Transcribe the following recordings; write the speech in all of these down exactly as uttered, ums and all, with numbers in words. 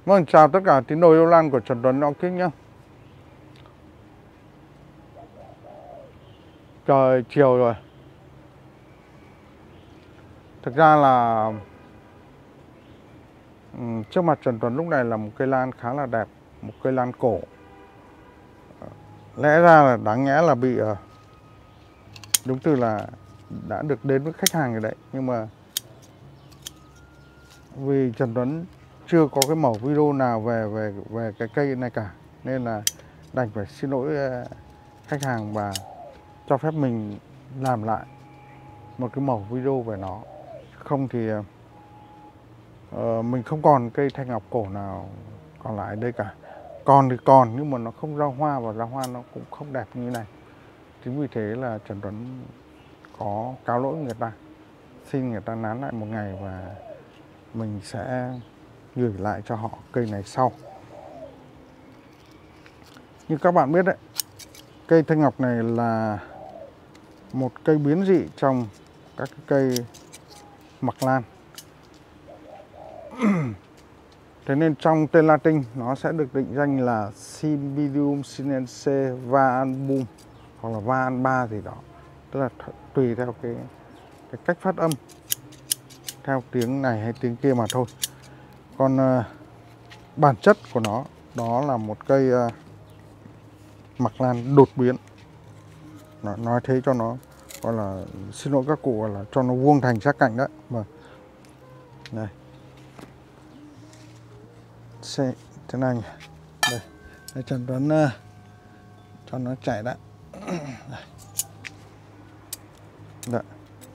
Vâng, chào tất cả tín đồ yêu lan của Trần Tuấn Ao Kích nhé. Trời chiều rồi. Thực ra là um, trước mặt Trần Tuấn lúc này là một cây lan khá là đẹp, một cây lan cổ. Lẽ ra là đáng nhẽ là bị uh, đúng từ là đã được đến với khách hàng rồi đấy, nhưng mà vì Trần Tuấn chưa có cái mẫu video nào về về về cái cây này cả, nên là đành phải xin lỗi uh, khách hàng và cho phép mình làm lại một cái mẫu video về nó. Không thì uh, mình không còn cây thanh ngọc cổ nào còn lại đây cả. Còn thì còn, nhưng mà nó không ra hoa, và ra hoa nó cũng không đẹp như này. Chính vì thế là Trần Tuấn có cáo lỗi người ta, xin người ta nán lại một ngày và mình sẽ gửi lại cho họ cây này sau. Như các bạn biết đấy, cây thanh ngọc này là một cây biến dị trong các cây mặc lan. Thế nên trong tên Latin nó sẽ được định danh là Cymbidium sinense vaanbum hoặc là van ba gì đó, tức là tùy theo cái, cái cách phát âm, theo tiếng này hay tiếng kia mà thôi. Còn uh, bản chất của nó đó là một cây uh, mặc lan đột biến. Nó, nói thế cho nó gọi là, xin lỗi các cụ, gọi là cho nó vuông thành sát cạnh đấy. Vâng. Đây. Xe thế này. Đây. Đây Trần Tuấn uh, cho nó chảy đã. Đây. Đấy.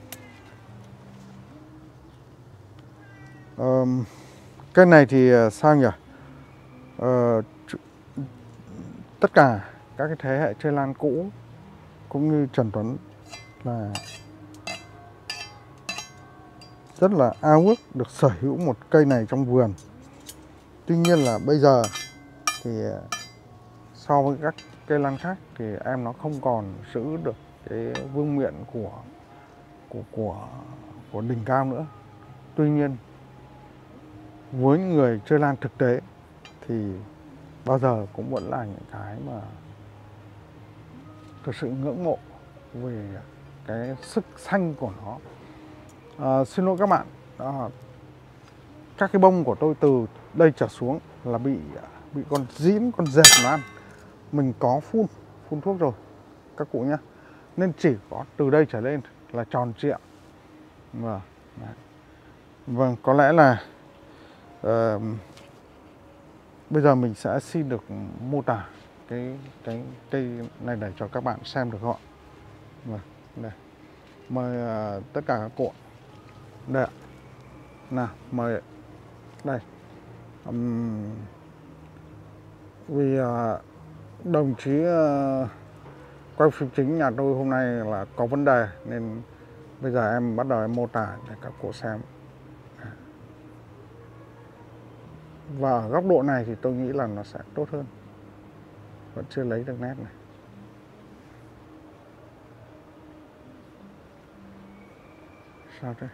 Um, cái này thì uh, sao nhỉ? Uh, tất cả các cái thế hệ chơi lan cũ cũng như Trần Tuấn là rất là ao ước được sở hữu một cây này trong vườn. Tuy nhiên là bây giờ thì so với các cây lan khác thì em nó không còn giữ được cái vương miện của của của của đỉnh cao nữa. Tuy nhiên với những người chơi lan thực tế thì bao giờ cũng vẫn là những cái mà thực sự ngưỡng mộ về cái sức xanh của nó. À, xin lỗi các bạn, đó, các cái bông của tôi từ đây trở xuống là bị bị con dĩn, con dẹp nó ăn. Mình có phun phun thuốc rồi các cụ nhé, nên chỉ có từ đây trở lên là tròn trịa. Vâng, vâng, có lẽ là uh, bây giờ mình sẽ xin được mô tả cái cái cây này để cho các bạn xem được họ. Vâng, đây. Mời uh, tất cả các cụ. Đây ạ. Nào, mời. Đây. Um, vì uh, đồng chí uh, quay phim chính nhà tôi hôm nay là có vấn đề, nên bây giờ em bắt đầu em mô tả để các cụ xem. Và ở góc độ này thì tôi nghĩ là nó sẽ tốt hơn. Vẫn chưa lấy được nét này. Sao thế?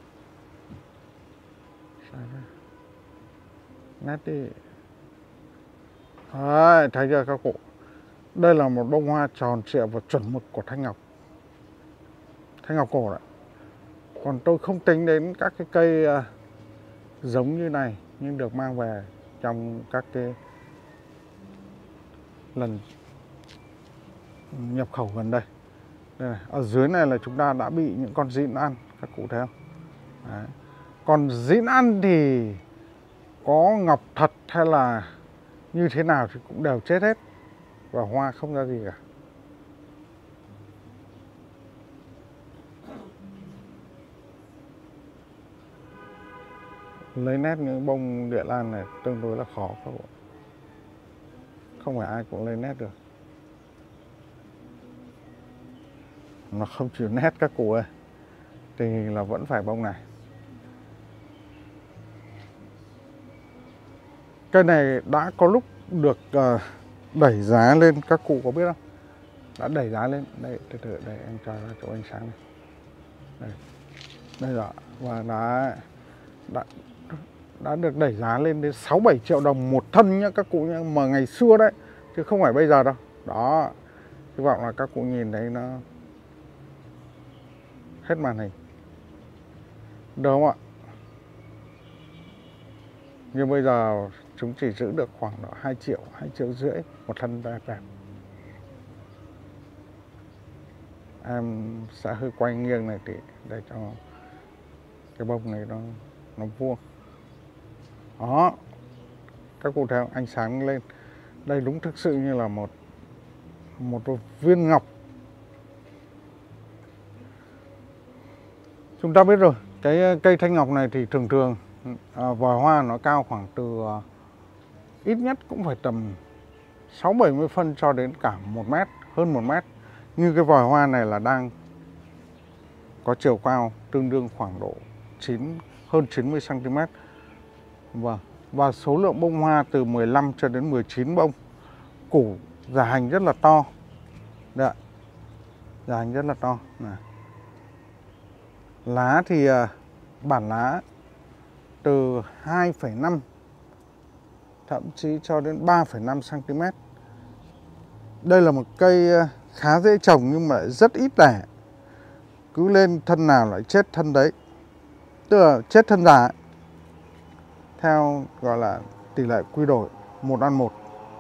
Sao thế? Nét đi. Đấy, thấy chưa các cụ? Đây là một bông hoa tròn trịa và chuẩn mực của thanh ngọc. Thanh ngọc cổ đấy. Còn tôi không tính đến các cái cây uh, giống như này, nhưng được mang về trong các cái lần nhập khẩu gần đây. Đây này, ở dưới này là chúng ta đã bị những con dĩn ăn, các cụ thấy không? Đấy. Còn dĩn ăn thì có ngọc thật hay là như thế nào thì cũng đều chết hết và hoa không ra gì cả. Lấy nét những bông địa lan này tương đối là khó các bạn. Không phải ai cũng lấy nét được. Nó không chịu nét các cụ ơi. Thì là vẫn phải bông này. Cây này đã có lúc được uh, đẩy giá lên, các cụ có biết không? Đã đẩy giá lên. Đây, từ từ, đây em cho ra chỗ ánh sáng này. Đây. Đây rồi. Và đã, đã đã được đẩy giá lên đến sáu bảy triệu đồng một thân nhá các cụ nhá, mà ngày xưa đấy chứ không phải bây giờ đâu. Đó, hy vọng là các cụ nhìn thấy nó hết màn hình, được không ạ? Nhưng bây giờ chúng chỉ giữ được khoảng độ hai triệu, hai triệu rưỡi một thân đẹp đẹp. Em sẽ hơi quay nghiêng này thì để cho cái bông này nó nó vuông. Đó, các cụ thấy ánh sáng lên. Đây đúng thực sự như là một một viên ngọc. Chúng ta biết rồi, cái cây thanh ngọc này thì thường thường à, vòi hoa nó cao khoảng từ à, ít nhất cũng phải tầm sáu bảy mươi phân cho đến cả một mét, hơn một mét. Như cái vòi hoa này là đang có chiều cao tương đương khoảng độ chín, hơn chín mươi xăng ti mét. Vâng, và số lượng bông hoa từ mười lăm cho đến mười chín bông. Củ giả hành rất là to. Đấy, giả hành rất là to. Này. Lá thì bản lá từ hai phẩy năm thậm chí cho đến ba phẩy năm xăng ti mét. Đây là một cây khá dễ trồng nhưng mà rất ít đẻ. Cứ lên thân nào lại chết thân đấy. Tức là chết thân già ấy. Theo gọi là tỷ lệ quy đổi một ăn một.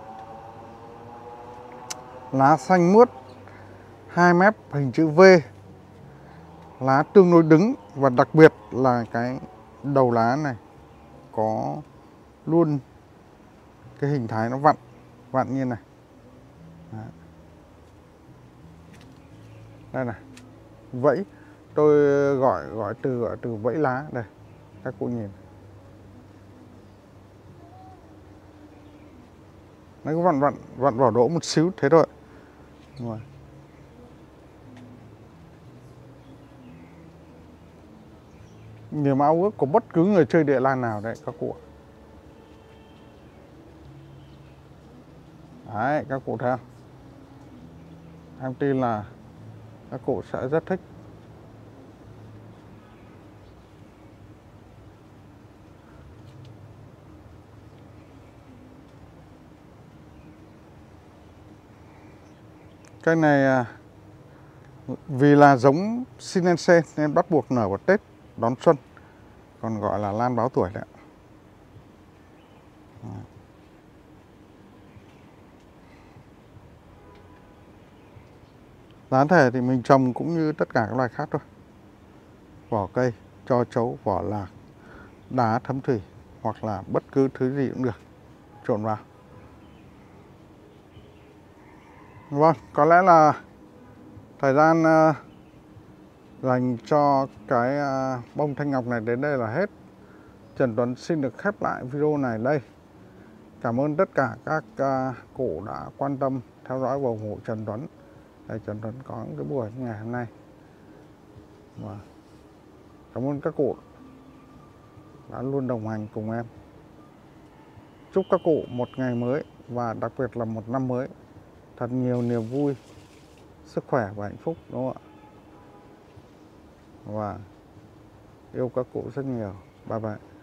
Lá xanh mướt, hai mép hình chữ V. Lá tương đối đứng và đặc biệt là cái đầu lá này có luôn cái hình thái nó vặn, vặn như này. Đấy. Đây này, vẫy, tôi gọi gọi từ gọi từ vẫy lá đây, các cụ nhìn. Nó cứ vặn vặn vặn vào đỗ một xíu thế thôi. Rồi. Niềm ao ước của bất cứ người chơi địa lan nào đấy các cụ. Đấy, các cụ thấy không? Em tin là các cụ sẽ rất thích. Cây này vì là giống Sinense nên bắt buộc nở vào Tết đón xuân, còn gọi là lan báo tuổi đấy. Giá thể thì mình trồng cũng như tất cả các loài khác thôi. Vỏ cây, tro trấu, vỏ lạc, đá thấm thủy hoặc là bất cứ thứ gì cũng được trộn vào. Vâng, có lẽ là thời gian uh, dành cho cái uh, bông thanh ngọc này đến đây là hết. Trần Tuấn xin được khép lại video này đây. Cảm ơn tất cả các uh, cụ đã quan tâm theo dõi và ủng hộ Trần Tuấn. Đây, Trần Tuấn có cái buổi ngày hôm nay. Và cảm ơn các cụ đã luôn đồng hành cùng em. Chúc các cụ một ngày mới và đặc biệt là một năm mới thật nhiều niềm vui, sức khỏe và hạnh phúc, đúng không ạ? Và yêu các cụ rất nhiều. Bye bye.